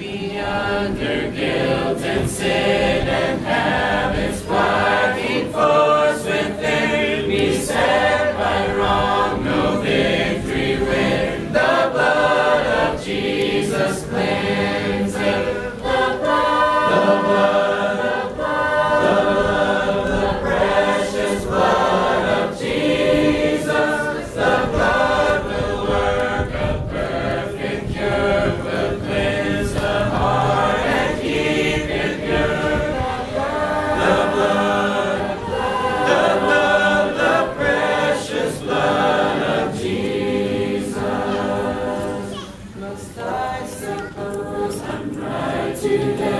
be under guilt and sin and habits blocking force within, be set by wrong, no victory win. The blood of Jesus cleanses. The precious blood of Jesus. The blood will work a perfect cure, will cleanse the heart and keep it pure. The precious blood of Jesus. Must I suppose I'm right today?